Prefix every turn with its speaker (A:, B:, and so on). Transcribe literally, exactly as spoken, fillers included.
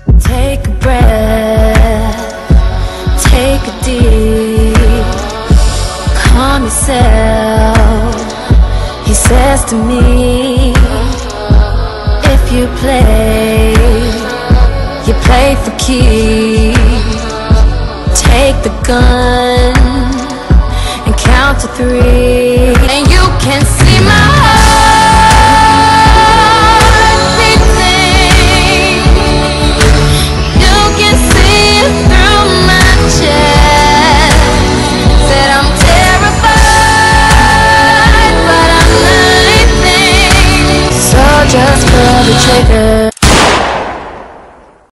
A: Take a breath, take a deep, calm yourself. He says to me, if you play, you play for keeps. Take the gun and count to three.